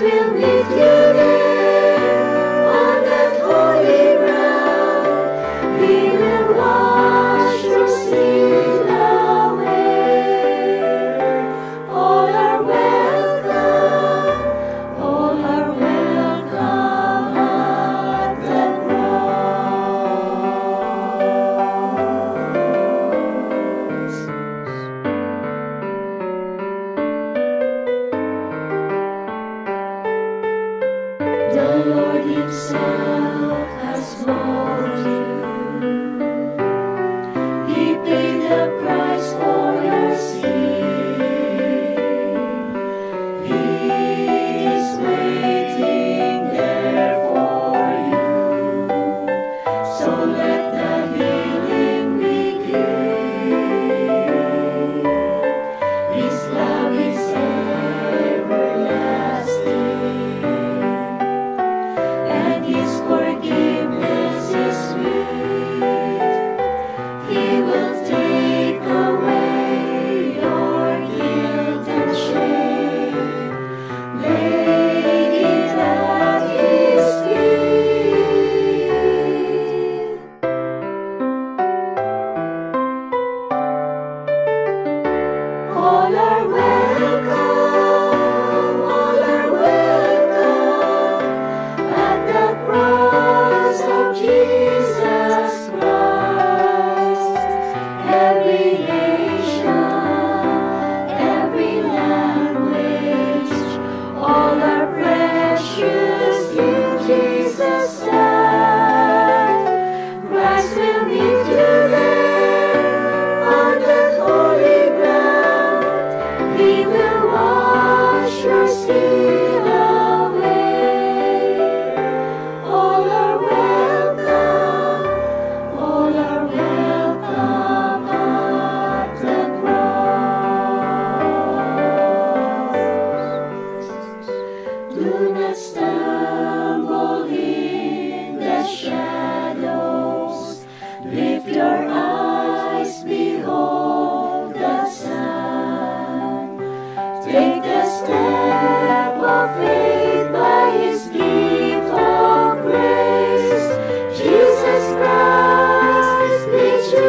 will meet you there on that holy ground. He will wash your sin away. All are welcome, all are welcome at the cross. The Lord Himself has called you. He paid the price for your sin. He is waiting there for you. So let the healing begin. His love is everlasting, and His forgiveness is sweet. He will take away your guilt and shame. Lay it at His feet. All are welcome, all are welcome at the cross of Jesus Christ. Every nation, every language, all are precious in Jesus' sight. Christ will meet you there on that holy ground. He will wash your sin away. All are welcome, all are welcome at the cross. Do not stumble in the shadows. Lift your eyes, behold the sun. Take the step of faith by His gift of grace. Jesus Christ bids you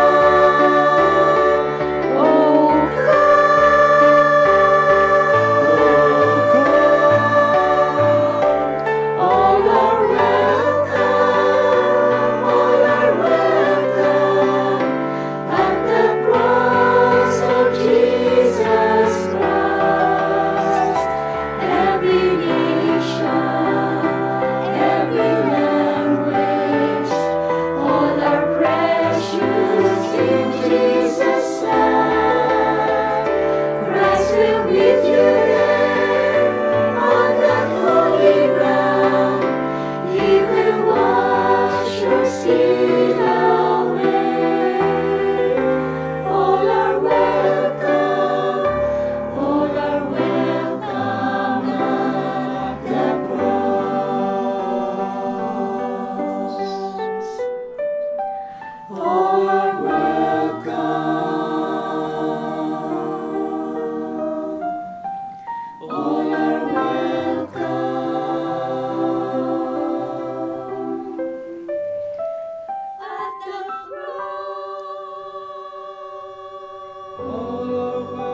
come. Oh, come. All are welcome, all are welcome at the cross of Jesus Christ. Every nation, every language, all are precious in Jesus' sight. Christ will meet you there on that holy ground. He will wash your sin away. All are welcome, all are welcome at the cross. All are welcome, all are welcome at the cross. All are welcome.